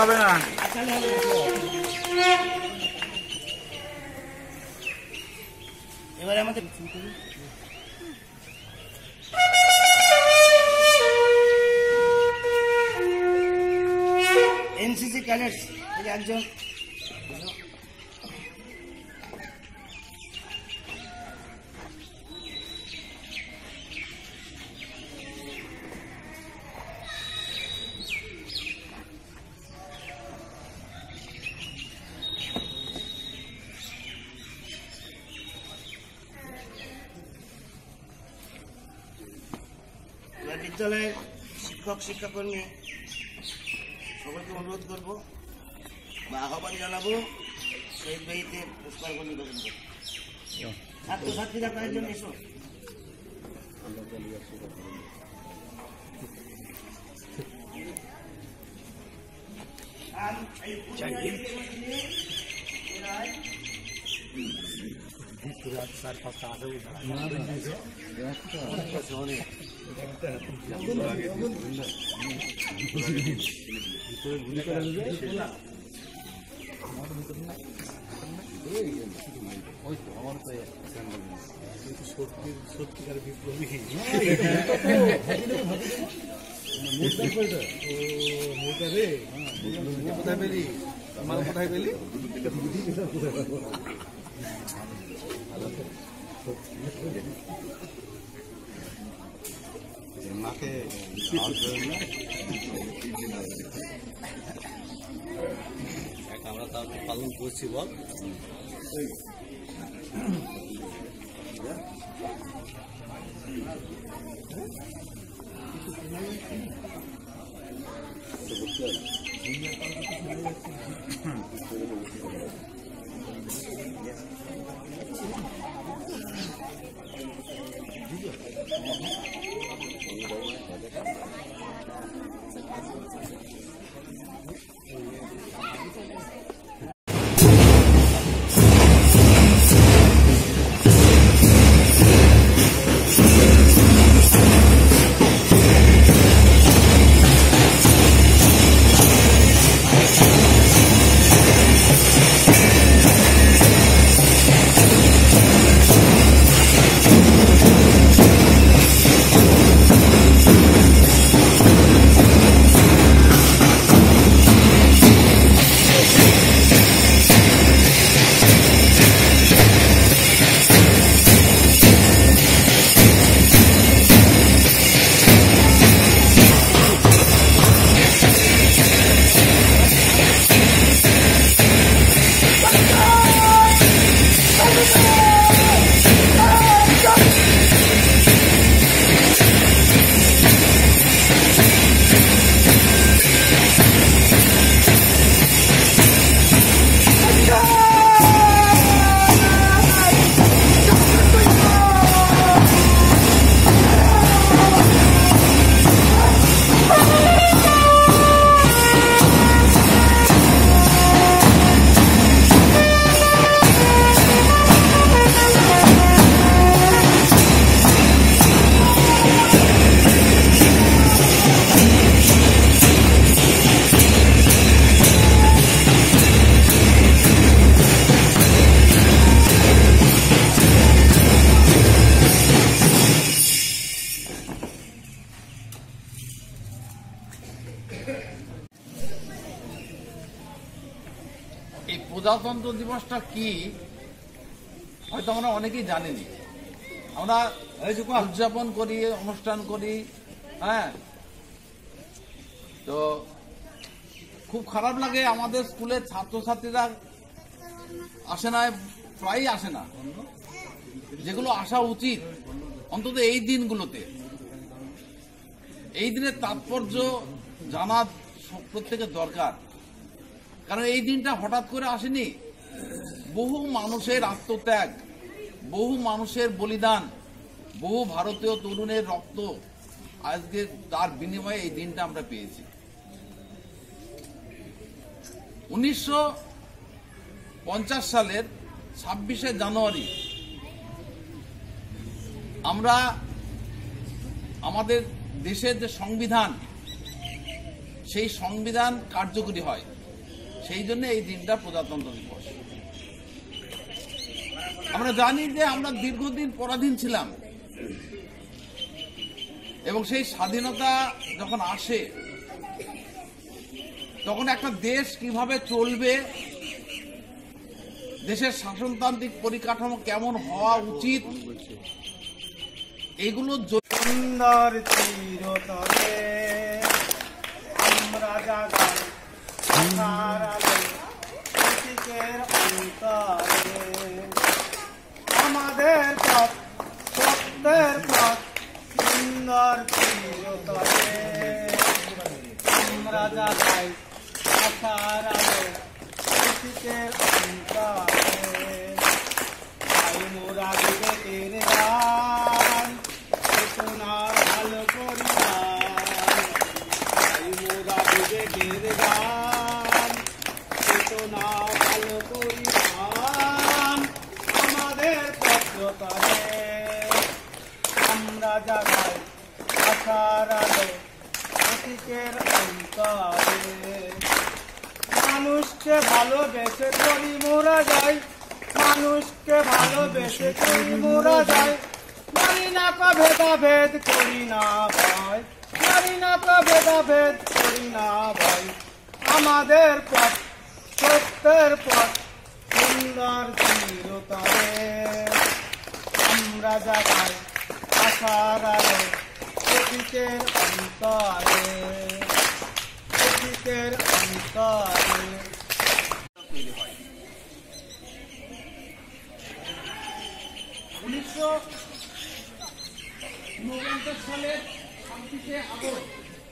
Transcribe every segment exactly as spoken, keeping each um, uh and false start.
হবে না। এবারে আমাদের এনসিসি ক্যাডেটস একজন বিদ্যালয়ের শিক্ষক শিক্ষাকর্মী সকলকে অনুরোধ করবো বা আহ্বান জানাবো শহীদ বাড়িতে পুষ্পার্ঘ্য নিবেদন করবো। ছাত্রছাত্রীরা কয়েকজন এসো। চার পাঁচটা আছে ভিতরে গুলি করে ওই তো আমার তো সত্যি সত্যিকার বিপ্লবী মোটা রে কোথায় পেলি আমার কোথায় পেলি মাকে আমরা তার পালন করছি বল এই প্রজাতন্ত্র দিবসটা কি হয়তো আমরা অনেকেই জানিনি। আমরা উদযাপন করি, অনুষ্ঠান করি, হ্যাঁ। তো খুব খারাপ লাগে, আমাদের স্কুলের ছাত্রছাত্রীরা আসে না, প্রায়ই আসে না, যেগুলো আসা উচিত অন্তত এই দিনগুলোতে। এই দিনের তাৎপর্য জানা প্রত্যেকের দরকার, কারণ এই দিনটা হঠাৎ করে আসেনি। বহু মানুষের আত্মত্যাগ, বহু মানুষের বলিদান, বহু ভারতীয় তরুণের রক্ত, আজকে তার বিনিময়ে এই দিনটা আমরা পেয়েছি। উনিশশো পঞ্চাশ সালের ছাব্বিশে জানুয়ারি আমরা আমাদের দেশের যে সংবিধান, সেই সংবিধান কার্যকরী হয়। সেই জন্য এই দিনটা প্রজাতন্ত্র দিবস। আমরা জানি যে আমরা দীর্ঘদিন পরাধীন ছিলাম এবং সেই স্বাধীনতা যখন আসে তখন একটা দেশ কিভাবে চলবে, দেশের শাসনতান্ত্রিক পরিকাঠামো কেমন হওয়া উচিত, এগুলো সুন্দর চিরতরে আমরা জাগাই আশার আলো প্রতীকের অন্তরে আমাদের পথ সত্যের পথ সুন্দর চিরতরে আমরা জাগাই আশার আলো প্রতীকের অন্তরে তাই মোরা বিবেকের গান চেতনা ভালো করিলাম, তাই মোরা বিবেকের গান চেতনা ভালো করিলাম আমাদের পত্রতরে আমরা জাগাই আশার আলো প্রতীকের অন্তরে মানুষকে ভালোবেসে করি মোরা যাই, মানুষকে ভালোবেসে করি মোরা যাই, নারী না কা ভেদাভেদ করি না ভাই, নারী না কা ভেদাভেদ করি না ভাই আমাদের পথ সত্যের পথ সুন্দর চিরতরে আমরা জাগাই আশার আলো প্রতীকের অন্তরে প্রতীকের অন্তরে। উনিশশো উনপঞ্চাশ সালের ছাব্বিশে আগস্ট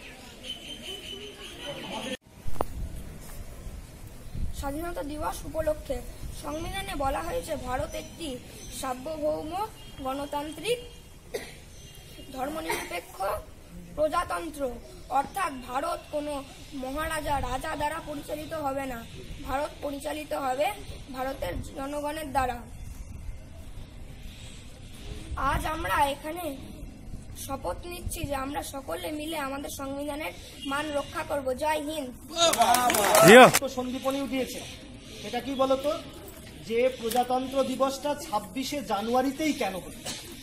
স্বাধীনতা দিবস উপলক্ষে সংবিধানে বলা হয়েছে ভারত একটি সার্বভৌম গণতান্ত্রিক ধর্মনিরপেক্ষ প্রজাতন্ত্র, অর্থাৎ ভারত কোনো মহারাজা রাজা দ্বারা পরিচালিত হবে না, ভারত পরিচালিত হবে ভারতের জনগণের দ্বারা। আজ আমরা এখানে শপথ নিচ্ছি যে আমরা সকলে মিলে আমাদের সংবিধানের মান রক্ষা করব। জয় হিন্দ। সন্দীপনী উঠিয়েছে, সেটা কি বলতো যে প্রজাতন্ত্র দিবসটা ছাব্বিশে জানুয়ারিতেই কেন হলো?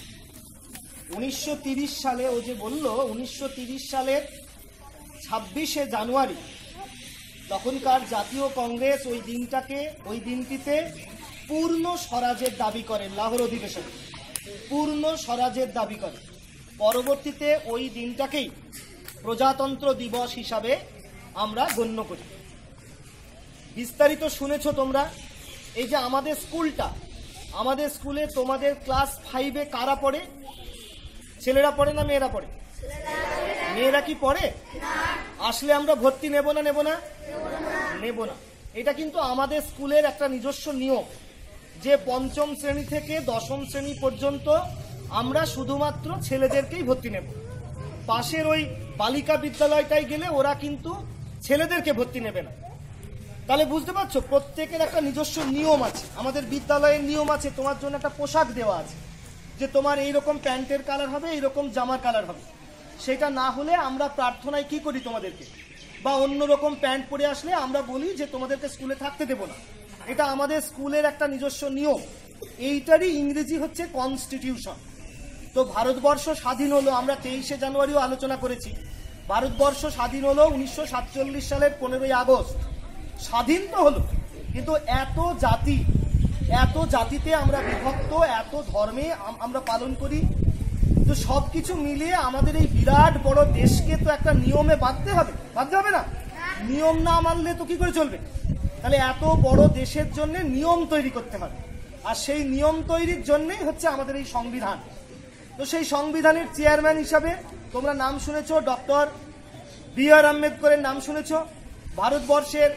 উনিশশো তিরিশ সালে ও যে বলল উনিশশো তিরিশ সালের ছাব্বিশে জানুয়ারি তখনকার জাতীয় কংগ্রেস ওই দিনটাকে ওই দিনটিতে পূর্ণ স্বরাজের দাবি করে, লাহোর অধিবেশনে পূর্ণ স্বরাজের দাবি করে। পরবর্তীতে ওই দিনটাকেই প্রজাতন্ত্র দিবস হিসাবে আমরা গণ্য করি। বিস্তারিত শুনেছো তোমরা। এই যে আমাদের স্কুলটা, আমাদের স্কুলে তোমাদের ক্লাস ফাইভে কারা পড়ে? ছেলেরা পড়ে না মেয়েরা পড়ে? মেয়েরা কি পড়ে? আসলে আমরা ভর্তি নেব না নেব না নেব না। এটা কিন্তু আমাদের স্কুলের একটা নিজস্ব নিয়ম যে পঞ্চম শ্রেণী থেকে দশম শ্রেণী পর্যন্ত আমরা শুধুমাত্র ছেলেদেরকেই ভর্তি নেব। পাশের ওই বালিকা বিদ্যালয়টায় গেলে ওরা কিন্তু ছেলেদেরকে ভর্তি নেবে না। তাহলে বুঝতে পারছো প্রত্যেকের একটা নিজস্ব নিয়ম আছে। আমাদের বিদ্যালয়ের নিয়ম আছে, তোমার জন্য একটা পোশাক দেওয়া আছে যে তোমার এইরকম প্যান্টের কালার হবে, এইরকম জামার কালার হবে। সেটা না হলে আমরা প্রার্থনায় কি করি তোমাদেরকে, বা অন্যরকম প্যান্ট পরে আসলে আমরা বলি যে তোমাদেরকে স্কুলে থাকতে দেব না। এটা আমাদের স্কুলের একটা নিজস্ব নিয়ম। এইটারই ইংরেজি হচ্ছে কনস্টিটিউশন। তো ভারতবর্ষ স্বাধীন হলো, আমরা তেইশে জানুয়ারিও আলোচনা করেছি। ভারতবর্ষ স্বাধীন হলো উনিশশো সাতচল্লিশ সালের পনেরোই আগস্ট। স্বাধীন তো হলো, কিন্তু এত জাতি, এত জাতিতে আমরা বিভক্ত, এত ধর্মে আমরা পালন করি। তো সবকিছু মিলিয়ে আমাদের এই বিরাট বড় দেশকে তো একটা নিয়মে বাঁধতে হবে, বাঁধতে হবে না? নিয়ম না মানলে তো কি করে চলবে? তাহলে এত বড় দেশের জন্য নিয়ম তৈরি করতে হবে, আর সেই নিয়ম তৈরির জন্যই হচ্ছে আমাদের এই সংবিধান। তো সেই সংবিধানের চেয়ারম্যান হিসাবে তোমরা নাম শুনেছো, ডক্টর বি আর আম্বেদকরের নাম শুনেছো। ভারতবর্ষের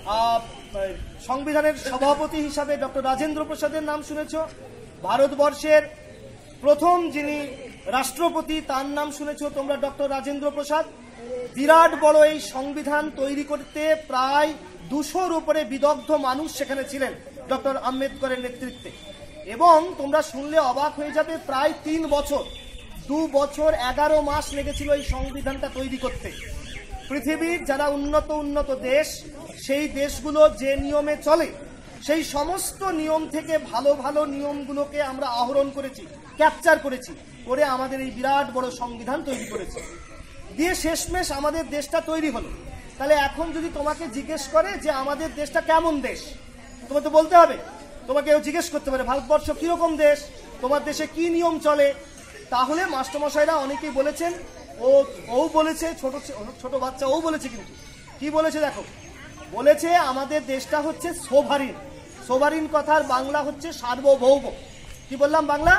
সংবিধানের সভাপতি হিসাবে ডক্টর রাজেন্দ্র প্রসাদের নাম শুনেছো। ভারতবর্ষের প্রথম যিনি রাষ্ট্রপতি তার নাম শুনেছো তোমরা, ডক্টর রাজেন্দ্র প্রসাদ। বিরাট বড় এই সংবিধান তৈরি করতে প্রায় দুশোর উপরে বিদগ্ধ মানুষ সেখানে ছিলেন ডক্টর আম্বেদকরের নেতৃত্বে। এবং তোমরা শুনলে অবাক হয়ে যাবে, প্রায় তিন বছর দু বছর এগারো মাস লেগেছিল এই সংবিধানটা তৈরি করতে। পৃথিবীর যারা উন্নত উন্নত দেশ, সেই দেশগুলো যে নিয়মে চলে, সেই সমস্ত নিয়ম থেকে ভালো ভালো নিয়মগুলোকে আমরা আহরণ করেছি, ক্যাপচার করেছি, করে আমাদের এই বিরাট বড় সংবিধান তৈরি করেছি, দিয়ে শেষমেশ আমাদের দেশটা তৈরি হলো। তাহলে এখন যদি তোমাকে জিজ্ঞেস করে যে আমাদের দেশটা কেমন দেশ, তোমাকে তো বলতে হবে। তোমাকে জিজ্ঞেস করতে পারে ভারতবর্ষ কিরকম দেশ, তোমার দেশে কি নিয়ম চলে। তাহলে মাস্টারমশাইরা অনেকেই বলেছেন, ও ও বলেছে, ছোট ছোট বাচ্চা ও বলেছে, কিন্তু কি বলেছে দেখো, বলেছে আমাদের দেশটা হচ্ছে সোভারিন। সোভারিন কথার বাংলা হচ্ছে সার্বভৌম। কি বললাম বাংলা,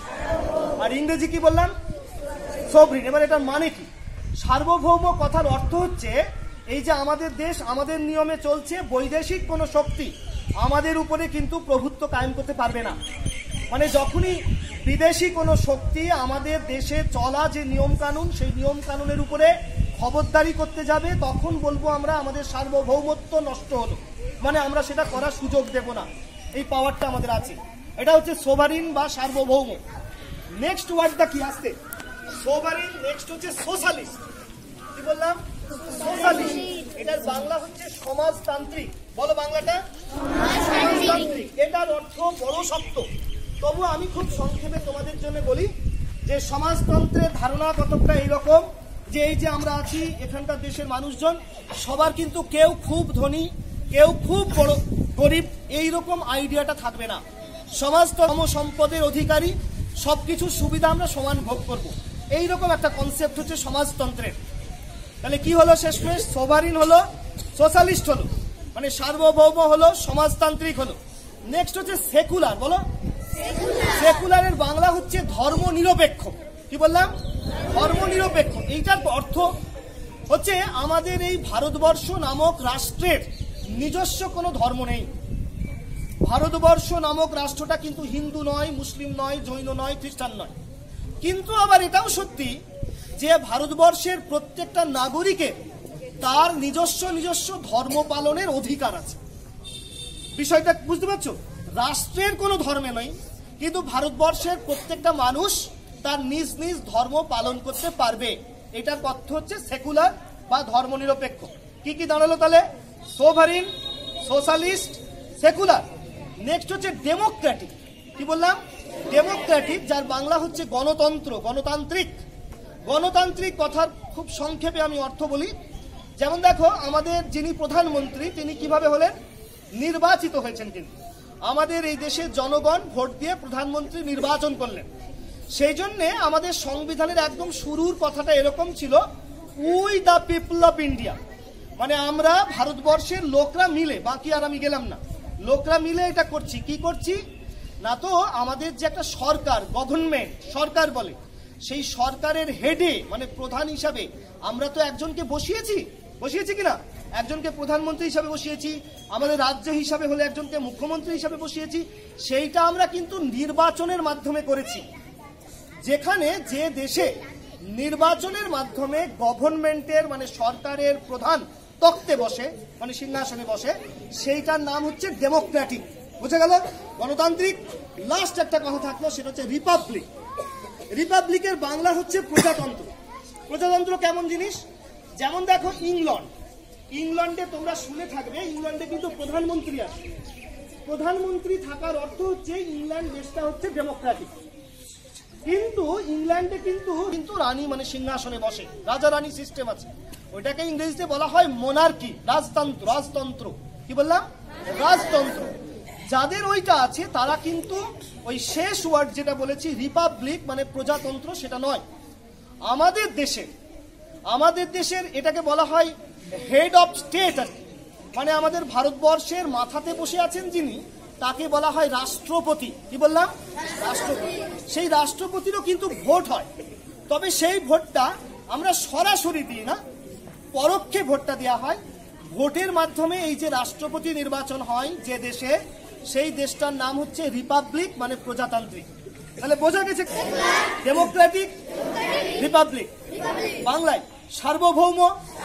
আর ইংরেজি কি বললাম, সোভরিন। এবার এটার মানে কি? সার্বভৌম কথার অর্থ হচ্ছে এই যে আমাদের দেশ আমাদের নিয়মে চলছে, বৈদেশিক কোনো শক্তি আমাদের উপরে কিন্তু প্রভুত্ব কায়েম করতে পারবে না। মানে যখনই বিদেশি কোনো শক্তি আমাদের দেশে চলা যে নিয়ম কানুন, সেই নিয়ম কানুনের উপরে খবরদারি করতে যাবে, তখন বলবো আমরা আমাদের সার্বভৌমত্ব নষ্ট হলো, মানে আমরা সেটা করার সুযোগ দেব না। এই পাওয়ারটা আমাদের আছে, এটা হচ্ছে সোভারিন বা সার্বভৌম। নেক্সট ওয়ার্ডটা কি আসছে, সোভারিন। নেক্সট হচ্ছে সোশ্যালিস্ট। কি বললাম, সোশ্যালিস্ট। এটার বাংলা হচ্ছে সমাজতান্ত্রিক। বলো বাংলাটা, সমাজতান্ত্রিক। এটার অর্থ বড় শব্দ, তবু আমি খুব সংক্ষেপে তোমাদের জন্য বলি যে সমাজতন্ত্রের ধারণা কতটা এইরকম যে এই যে আমরা আছি এখানকার দেশের মানুষজন সবার কিন্তু কেউ খুব ধনী, কেউ খুব বড় গরিব, এইরকম আইডিয়াটা থাকবে না। সমাজতন্ত্র সম্পদের অধিকারী, সবকিছু সুবিধা আমরা সমান ভোগ করব, এইরকম একটা কনসেপ্ট হচ্ছে সমাজতন্ত্রের। তাহলে কি হলো শেষমেশ, সোভারিন হলো, সোশ্যালিস্ট হলো, মানে সার্বভৌম হলো, সমাজতান্ত্রিক হলো। নেক্সট হচ্ছে সেকুলার। বলো, সেকুলারের বাংলা হচ্ছে ধর্ম নিরপেক্ষ। কি বললাম, ধর্ম নিরপেক্ষ। এইটার অর্থ হচ্ছে আমাদের এই ভারতবর্ষ নামক রাষ্ট্রের নিজস্ব কোনো ধর্ম নেই। ভারতবর্ষ নামক রাষ্ট্রটা কিন্তু হিন্দু নয়, মুসলিম নয়, জৈন নয়, খ্রিস্টান নয়। কিন্তু আবার এটাও সত্যি যে ভারতবর্ষের প্রত্যেকটা নাগরিকের তার নিজস্ব নিজস্ব ধর্ম পালনের অধিকার আছে। বিষয়টা বুঝতে পারছো, রাষ্ট্রের কোনো ধর্মে নয়, কিন্তু ভারতবর্ষের প্রত্যেকটা মানুষ তার নিজ নিজ ধর্ম পালন করতে পারবে। এটার অর্থ হচ্ছে সেকুলার বা ধর্মনিরপেক্ষ। কি কি দাঁড়ালো তাহলে, সোভারিন, সোশ্যালিস্ট, সেকুলার। নেক্সট হচ্ছে ডেমোক্রেটিক। কি বললাম, ডেমোক্রেটিক, যার বাংলা হচ্ছে গণতন্ত্র, গণতান্ত্রিক। গণতান্ত্রিক কথার খুব সংক্ষেপে আমি অর্থ বলি। যেমন দেখো আমাদের যিনি প্রধানমন্ত্রী তিনি কিভাবে হলেন, নির্বাচিত হয়েছেন। কিন্তু আমাদের এই দেশের জনগণ ভোট দিয়ে প্রধানমন্ত্রী নির্বাচন করলেন। সেই জন্যে আমাদের সংবিধানের একদম শুরুর কথাটা এরকম ছিল, we the people of India, মানে আমরা ভারতবর্ষের লোকরা মিলে, বাকি আর আমি গেলাম না, লোকরা মিলে এটা করছি। কি করছি না, তো আমাদের যে একটা সরকার, গভর্নমেন্ট সরকার বলে, সেই সরকারের হেডে মানে প্রধান হিসাবে আমরা তো একজনকে বসিয়েছি, বসিয়েছি কিনা, একজনকে প্রধানমন্ত্রী হিসাবে বসিয়েছি, আমাদের রাজ্য হিসাবে হলে একজনকে মুখ্যমন্ত্রী হিসাবে বসিয়েছি। সেইটা আমরা কিন্তু নির্বাচনের মাধ্যমে করেছি। যেখানে যে দেশে নির্বাচনের মাধ্যমে গভর্নমেন্টের মানে সরকারের প্রধান তখ্তে বসে, মানে সিংহাসনে বসে, সেইটার নাম হচ্ছে ডেমোক্রেটিক। বুঝে গেল, গণতান্ত্রিক। লাস্ট একটা কথা থাকলো, সেটা হচ্ছে রিপাবলিক। রিপাবলিকের বাংলা হচ্ছে প্রজাতন্ত্র। প্রজাতন্ত্র কেমন জিনিস, যেমন দেখো ইংল্যান্ড, ইংল্যান্ডে তোমরা শুনে থাকবে, ইংল্যান্ডে কিন্তু প্রধানমন্ত্রী আছে। প্রধানমন্ত্রী থাকার অর্থ হচ্ছে ইংল্যান্ড দেশটা হচ্ছে ডেমোক্রেটিক। কিন্তু ইংল্যান্ডে কিন্তু কিন্তু রানী মানে সিংহাসনে বসে, রাজা রানী সিস্টেম আছে। ওইটাকে ইংরেজিতে বলা হয় মোনার্কি, রাজতন্ত্র। রাজতন্ত্র কি বললাম, রাজতন্ত্র। যাদের ওইটা আছে তারা কিন্তু ওই শেষ ওয়ার্ড যেটা বলেছি রিপাবলিক মানে প্রজাতন্ত্র, সেটা নয়। আমাদের দেশে আমাদের দেশের এটাকে বলা হয় হেড অফ স্টেট, মানে আমাদের ভারতবর্ষের মাথাতে বসে আছেন যিনি, তাকে বলা হয় রাষ্ট্রপতি। কি বললাম, রাষ্ট্রপতি। সেই রাষ্ট্রপতিরও কিন্তু ভোট হয়, তবে সেই ভোটটা আমরা সরাসরি দিই না, পরোক্ষে ভোটটা দেওয়া হয়। ভোটের মাধ্যমে এই যে রাষ্ট্রপতি নির্বাচন হয় যে দেশে, সেই দেশটার নাম হচ্ছে রিপাবলিক মানে প্রজাতান্ত্রিক। তাহলে বোঝা গেছে, ডেমোক্রেটিক, রিপাবলিক। বাংলায় সার্বভৌম,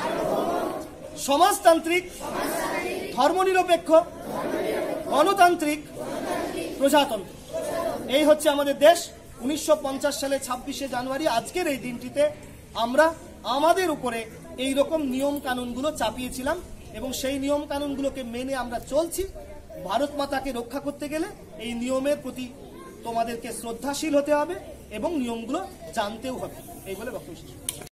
সমাজতান্ত্রিক, ধর্মনিরপেক্ষ, গণতান্ত্রিক, প্রজাতন্ত্র। এই হচ্ছে আমাদের দেশ। উনিশশো পঞ্চাশ সালে ছাব্বিশে জানুয়ারি আজকের এই দিনটিতে আমরা আমাদের উপরে এই রকম নিয়ম কানুনগুলো চাপিয়েছিলাম এবং সেই নিয়ম কানুনগুলোকে মেনে আমরা চলছি। ভারত মাতাকে রক্ষা করতে গেলে এই নিয়মের প্রতি তোমাদেরকে শ্রদ্ধাশীল হতে হবে এবং নিয়মগুলো জানতেও হবে। এই বলে বক্তব্য শেষ।